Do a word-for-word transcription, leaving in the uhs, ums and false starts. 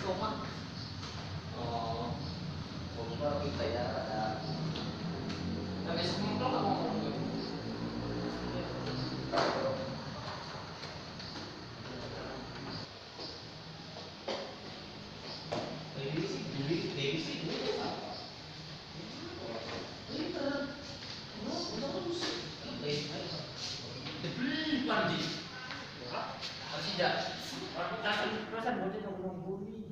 koma. Oh, baru kita ya ada. Tapi sebelum kalau kamu ngomong gitu. Dewi sih, Dewi, Dewi sih dulu apa? Twitter. No, udah terus. Dibeli mandi. Harus tidak. Perasaan perasaan bocah kamu nunggu.